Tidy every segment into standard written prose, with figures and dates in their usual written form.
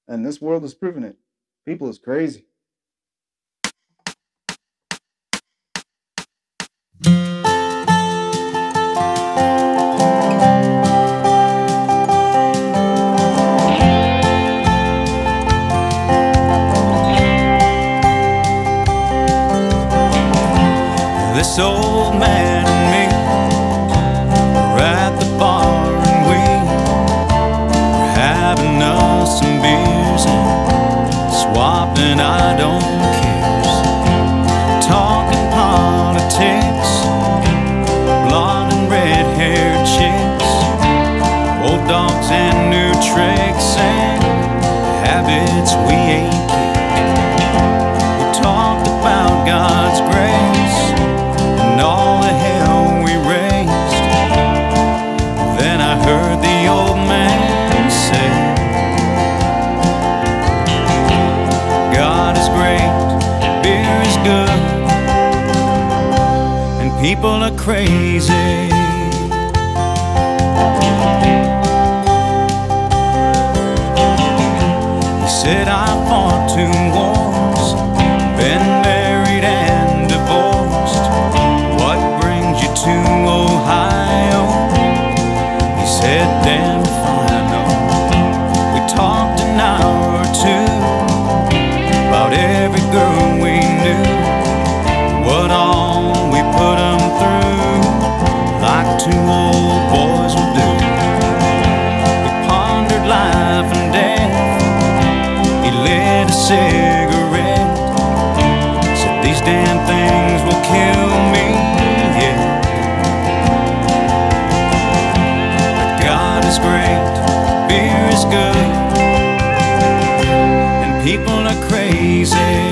And this world is proving it. People is crazy. This old man and me were at the bar and we were having us some beers and swapping I don't cares, talking politics, blonde and red-haired chicks, old dogs and new tricks and habits we ain't kicked. We talked about God's grace and all the hell we raised. Then I heard the old man say, God is great, beer is good, and people are crazy. He said I fought 2 wars, been married and divorced. What brings you to Ohio? He said, damn if I know. We talked an hour or 2 about every girl we knew, what all we put them through, like 2 old boys would do. We pondered life and death. He lit a cigarette, said these damn things will kill me, yeah. But God is great, beer is good, and people are crazy.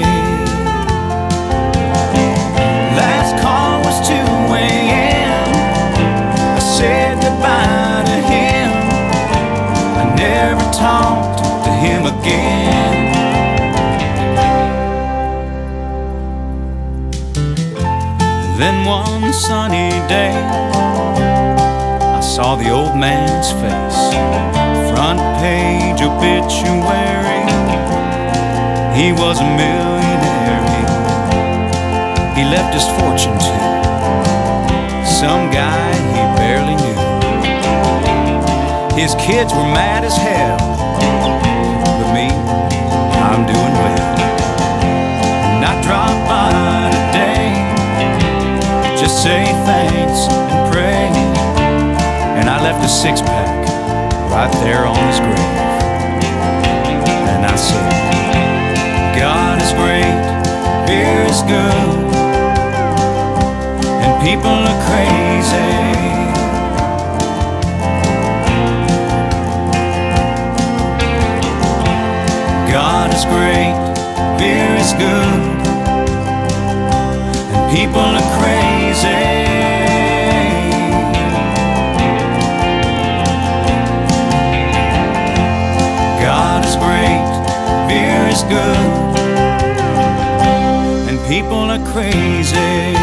Last call was 2 a.m. I said goodbye to him. I never talked to him again. Then one sunny day I saw the old man's face, front page obituary. He was a millionaire. He left his fortune to some guy he barely knew. His kids were mad as hell, but me, I'm doing well. And I dropped by today, just say thanks and pray. And I left a 6-pack right there on his grave. And I said, God is great, beer is good, and people are crazy. God is great, beer is good, and people are crazy. God is great, beer is good, and people are crazy.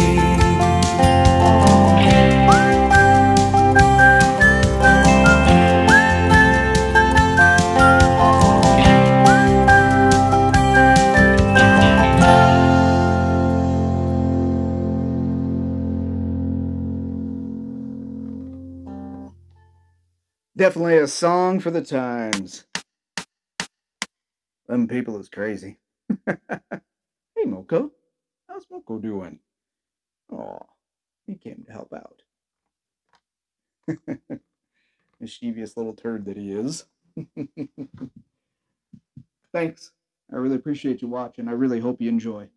Definitely a song for the times. Them people is crazy. Hey, Moko. How's Moko doing? Aw, he came to help out. Mischievous little turd that he is. Thanks. I really appreciate you watching. I really hope you enjoy.